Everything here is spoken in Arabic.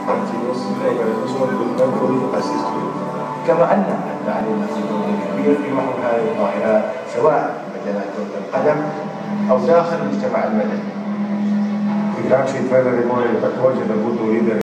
كما أن التعليم له دور كبير في محو هذه الظاهرات سواء مجالات كرة القدم أو داخل المجتمع المدني. I grazie di fare le memorie da cogliere dal punto di vista